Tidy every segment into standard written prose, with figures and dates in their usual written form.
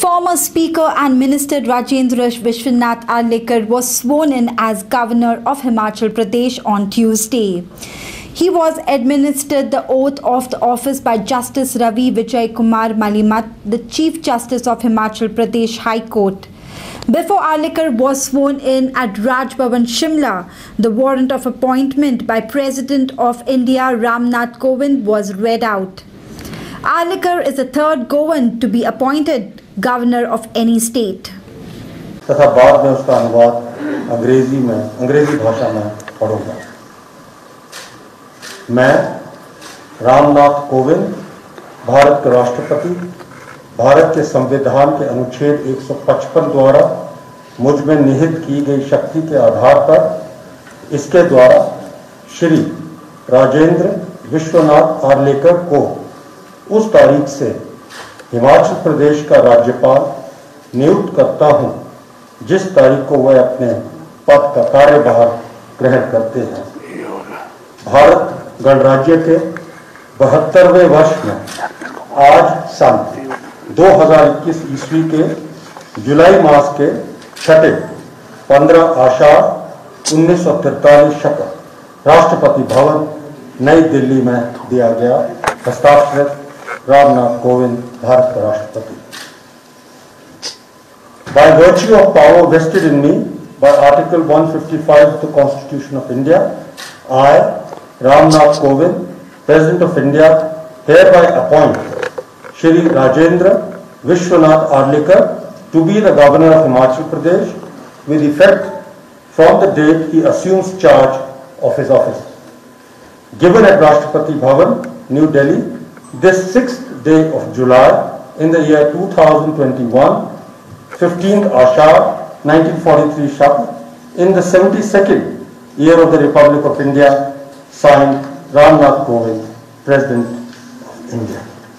Former Speaker and Minister Rajendra Vishwanath Arlekar was sworn in as Governor of Himachal Pradesh on Tuesday. He was administered the oath of the office by Justice Ravi Vijay Kumar Malimat, the Chief Justice of Himachal Pradesh High Court. Before Arlekar was sworn in at Raj Bhavan, Shimla, the warrant of appointment by President of India Ram Nath Kovind was read out. Arlekar is the third Goan to be appointed governor of any state. तथा बाद में उसका अनुवाद अंग्रेजी भाषा में पढ़ूंगा। मैं रामनाथ कोविंद, भारत के राष्ट्रपति, भारत के संविधान के अनुच्छेद 155 द्वारा मुझ में निहित की गई शक्ति के आधार पर इसके द्वारा श्री राजेंद्र विश्वनाथ आर्लेकर को उस तारीख से हिमाचल प्रदेश का राज्यपाल नियुक्त करता हूं जिस तारीख को वह अपने पद का कार्यभार ग्रहण करते हैं। भारत गणराज्य के 72वें वर्ष में आज सन 2021 ईस्वी के जुलाई मास के छठे 15 आषाढ़ 1943 शपथ राष्ट्रपति भवन नई दिल्ली में दिया गया। हस्ताक्षरित रामनाथ कोविंद, भारत का राष्ट्रपति। By virtue of power vested in me by Article 155 of the Constitution of India, I, Ramnath Kovind, President of India, hereby appoint Shri Rajendra Vishwanath Arlekar to be the Governor of Himachal Pradesh with effect from the date he assumes charge of his office. Given at Rashtrapati Bhavan, New Delhi, this 6th day of July in the year 2021, 15th Ashar 1943 Shapth, in the 72nd year of the Republic of India, signed Ramnath Kovind, President of India.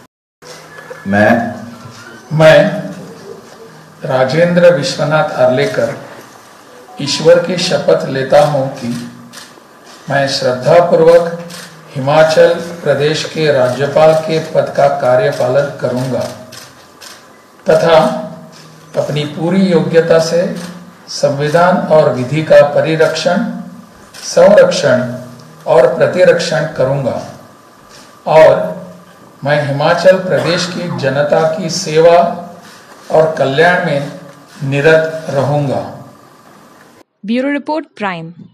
मैं राजेंद्र विश्वनाथ आर्लेकर ईश्वर की शपथ लेता हूँ कि मैं श्रद्धापूर्वक हिमाचल प्रदेश के राज्यपाल के पद का कार्यपालन करूँगा तथा अपनी पूरी योग्यता से संविधान और विधि का परिरक्षण, संरक्षण और प्रतिरक्षण करूँगा और मैं हिमाचल प्रदेश की जनता की सेवा और कल्याण में निरत रहूँगा। Bureau report, prime.